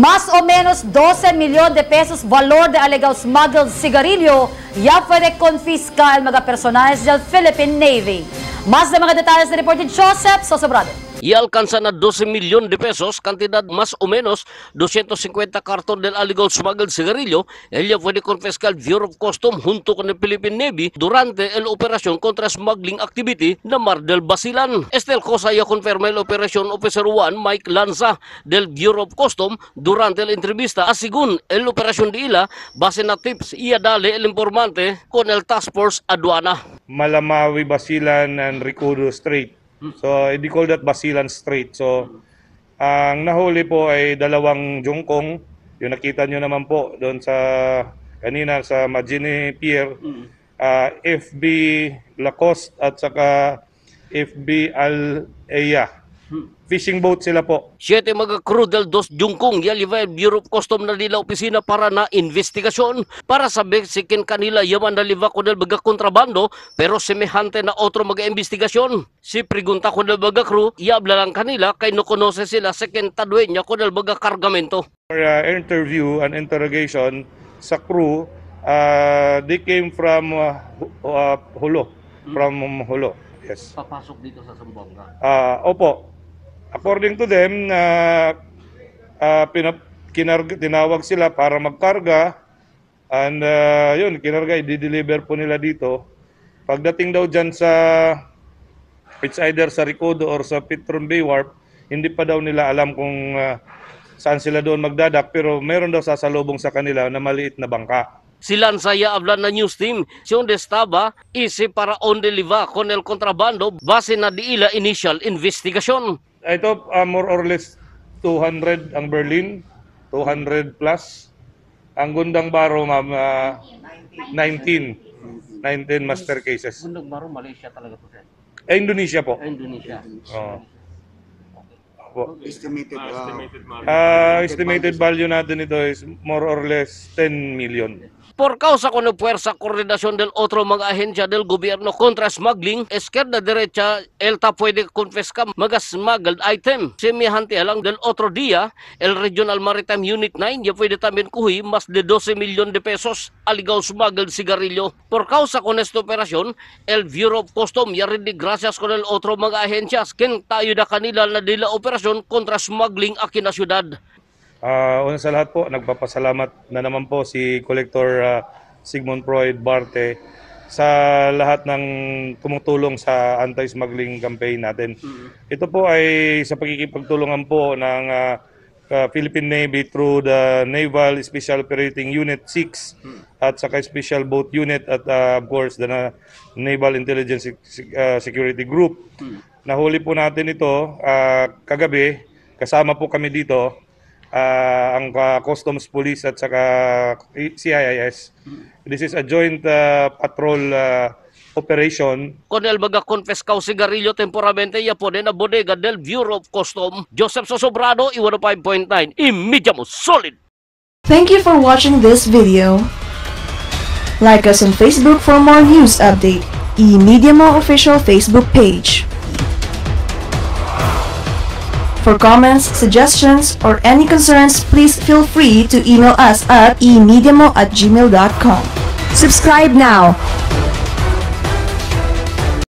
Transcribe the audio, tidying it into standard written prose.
Más o menos 12 milyon de pesos valor de alegado smuggled sigarilyo ya puede confiscar mga personajes del Philippine Navy. Más de mga detalles de report ni Joseph Sosobrado. Alcanza na 12 milyon de pesos, cantidad más o menos 250 cartón del allegado smuggled cigarrillo. Ella fue confiscal Bureau of Customs junto con el Philippine Navy durante la operación contra smuggling activity na Mar del Basilan. Esta cosa ya confirma el Operation Officer 1 Mike Lanza del Bureau of Customs durante la entrevista. Según el operación de ila, base na tips iya dale el informante con el Task Force Aduana. Malamawi, Basilan, and Ricudo Strait. So, they call that Basilan Strait. So, ang nahuli po ay dalawang jungkong. Yung nakita nyo naman po doon sa kanina sa Magine Pier. FB Lacoste at saka FB Al-Eya. Fishing boat sila po. 7 mga crew del dos jungkong yaliva Bureau of Customs na nila opisina para na investigasyon para sabi sikin kanila yaman na liva ko del baga kontrabando pero semehante na otro mga investigasyon. Si pregunta ko del baga crew iabla lang kanila kay no konose sila sikin tadwenya ko del baga kargamento. For interview and interrogation sa crew, they came from Hulo. From Hulo. Yes. Papasok dito sa Zamboanga. Opo. According to them, tinawag sila para magkarga and yun, kinarga, i-deliver po nila dito. Pagdating daw dyan sa, it's either sa Ricodo or sa Petron Bay Wharf, hindi pa daw nila alam kung saan sila doon magdadak, pero meron daw sasalubong sa kanila na maliit na bangka. Si Lansaya habla na news team, si onde estaba, isi para onde liva con el contrabando, base na di ila initial investigation. Ito, more or less 200 ang Berlin, 200 plus. Ang Gundang Baro, ma'am, 19 master cases. Gundang Baro, Malaysia talaga po, sir? Indonesia po. Indonesia. Estimated value natin ito is more or less 10 million. Por causa con la fuerza coordinación del otro mga ahensya del gobierno contra smuggling, izquierda derecha, ELTA puede confiscar mga smuggled item. Semejante lang del otro día, el Regional Maritime Unit 9 ya puede también kuhi más de 12 milyon de pesos aligado smuggled cigarrillo. Por causa con esta operación, el Bureau of Customs ya rin gracias con el otro mga ahensyas ken tayo na kanila na dila operasyon kontra smuggling aquí na syudad. Una sa lahat po, nagpapasalamat na naman po si Collector Sigmund Freud Barte sa lahat ng tumutulong sa anti-smuggling campaign natin. Ito po ay sa pagkikipagtulungan po ng Philippine Navy through the Naval Special Operating Unit 6 at saka Special Boat Unit at of course the Naval Intelligence Security Group. Nahuli po natin ito kagabi, kasama po kami dito. Ang Customs Police at saka CIIS. This is a joint patrol operation. Con el baga confiscao cigarrillo temporalmente ya pone na bodega del Bureau of Customs. Joseph Sosobrado, I-105.9. Immediamo solid! Thank you for watching this video. Like us on Facebook for more news update. iMediamo official Facebook page. For comments, suggestions, or any concerns, please feel free to email us at imediamo@gmail.com. Subscribe now